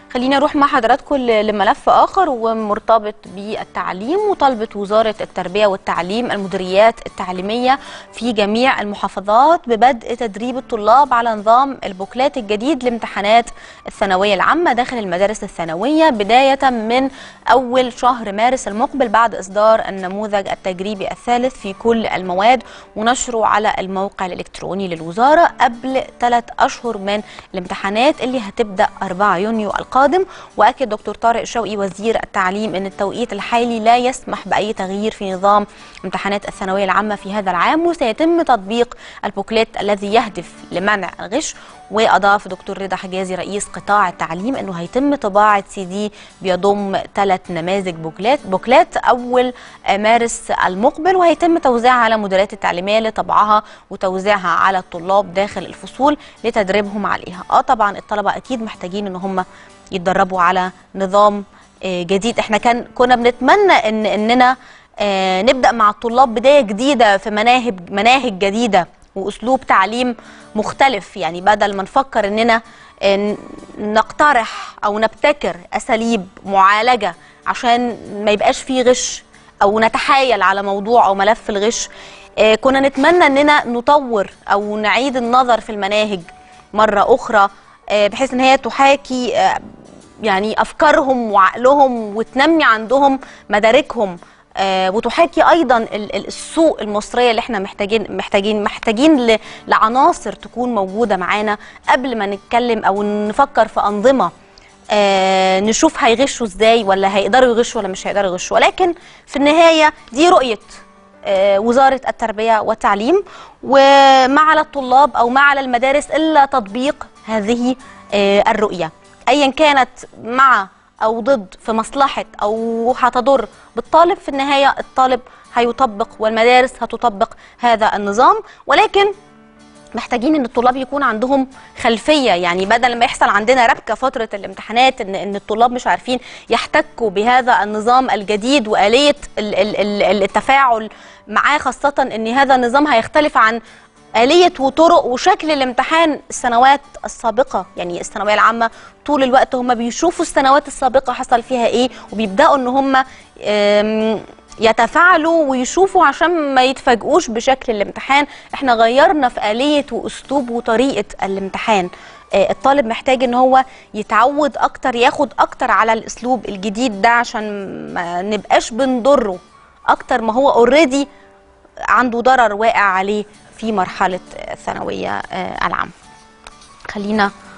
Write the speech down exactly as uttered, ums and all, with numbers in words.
خلينا نروح مع حضراتكم لملف آخر ومرتبط بالتعليم. وطالبت وزارة التربية والتعليم المديريات التعليمية في جميع المحافظات ببدء تدريب الطلاب على نظام البوكلات الجديد لامتحانات الثانوية العامة داخل المدارس الثانوية بداية من أول شهر مارس المقبل بعد إصدار النموذج التجريبي الثالث في كل المواد ونشره على الموقع الإلكتروني للوزارة قبل ثلاث أشهر من الامتحانات اللي هتبدأ أربعة يونيو القادم. واكد دكتور طارق شوقي وزير التعليم ان التوقيت الحالي لا يسمح باي تغيير في نظام امتحانات الثانويه العامه في هذا العام، وسيتم تطبيق البوكليت الذي يهدف لمنع الغش. واضاف دكتور رضا حجازي رئيس قطاع التعليم انه هيتم طباعه سي دي بيضم ثلاث نماذج بوكلات بوكلات اول مارس المقبل، وهيتم توزيعها على مديريات التعليميه لطبعها وتوزيعها على الطلاب داخل الفصول لتدريبهم عليها. اه طبعا الطلبه اكيد محتاجين ان هم يتدربوا على نظام جديد. احنا كان كنا بنتمنى ان اننا نبدا مع الطلاب بدايه جديده في مناهج مناهج جديده واسلوب تعليم مختلف، يعني بدل ما نفكر اننا نقترح او نبتكر اساليب معالجه عشان ما يبقاش فيه غش او نتحايل على موضوع او ملف الغش. كنا نتمنى اننا نطور او نعيد النظر في المناهج مره اخرى بحيث ان هي تحاكي يعني افكارهم وعقلهم وتنمي عندهم مداركهم، وتحاكي ايضا السوق المصريه اللي احنا محتاجين محتاجين محتاجين لعناصر تكون موجوده معانا قبل ما نتكلم او نفكر في انظمه نشوف هيغشوا ازاي ولا هيقدروا يغشوا ولا مش هيقدروا يغشوا. ولكن في النهايه دي رؤيه وزارة التربية والتعليم، وما على الطلاب أو ما على المدارس إلا تطبيق هذه الرؤية أيا كانت مع أو ضد في مصلحة أو هتضر بالطالب. في النهاية الطالب هيطبق والمدارس هتطبق هذا النظام، ولكن محتاجين ان الطلاب يكون عندهم خلفيه، يعني بدل ما يحصل عندنا ربكه فتره الامتحانات ان ان الطلاب مش عارفين يحتكوا بهذا النظام الجديد واليه التفاعل معاه، خاصه ان هذا النظام هيختلف عن آلية وطرق وشكل الامتحان السنوات السابقة. يعني الثانوية العامة طول الوقت هم بيشوفوا السنوات السابقة حصل فيها ايه وبيبدأوا ان هم يتفاعلوا ويشوفوا عشان ما يتفاجئوش بشكل الامتحان. احنا غيرنا في آلية واسلوب وطريقة الامتحان. اه الطالب محتاج ان هو يتعود اكتر، ياخد اكتر على الاسلوب الجديد ده عشان ما نبقاش بنضره اكتر ما هو اوريدي عنده ضرر واقع عليه في مرحلة الثانوية العامة. خلينا